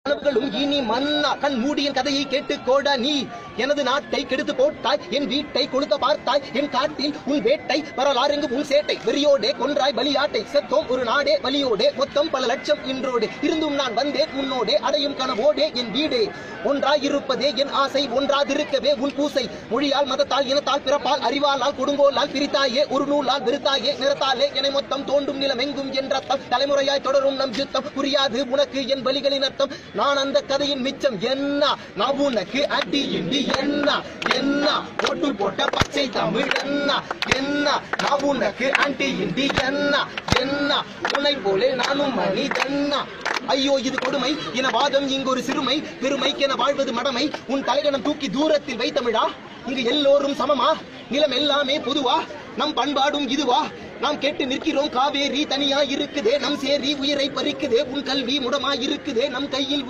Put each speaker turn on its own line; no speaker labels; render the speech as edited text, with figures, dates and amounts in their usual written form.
கனவுகளும் இனி மன்னா கண் மூடியின் கதையை கேட்டு கோடா நீ எனது நாட்டை கெடுத்து போட்டாய் என் வீட்டை கொளுத்த பார்த்தாய் என் காட்டில் உன் வேட்டை வரலாறுங்கு உன் சேட்டை வெறியோடே கொன்றாய் பலியாட்டை செத்தோம் ஒரு நாடே வலியோடே மொத்தம் பல லட்சம் இன்றோடே இருந்தும் நான் வந்தேன் உன்னோடே அடையும் கனவோடே என் வீடே ஒன்றாயிருப்பதே என் ஆசை ஒன்றாதிருக்கவே உன் பூசை மொழியால் மதத்தால் இனத்தால் பிறப்பால் அறிவாலால் கொடுங்கோலால் பிரித்தாயே ஒரு நூலால் வெறுத்தாயே நிறத்தாலே என்னை மொத்தம் தோண்டும் நிலம் எங்கும் என்ற தலைமுறையாய் தொடரும் நம் யுத்தம் புரியாது உனக்கு என் வலிகளின் அர்த்தம் நான் அந்த கதையின் மிச்சம் என்ன நான் உனக்கு அடி இண்டி என்ன என்ன போட்டு போட்ட பச்சை தமிழ் என்ன நான் உனக்கு ஆண்டி இண்டி என்ன என்ன உன்னை போலே நானும் மனிதன்னா ஐயோ இது கொடுமை என வாதம் இங்கு ஒரு சிறுமை பெருமைக்கென வாழ்வது மடமை உன் தலைகணம் தூக்கி தூரத்தில் வை தமிழா இங்கு எல்லோரும் சமமா நிலம் எல்லாமே பொதுவா நம் பண்பாடும் இதுவா நாம் கேட்டு நிற்கிறோம் காவேரி தனியா இருக்குதே நம் சேரி உயிரை பறிக்குதே உன் கல்வி முடமா இருக்குதே நம் கையில்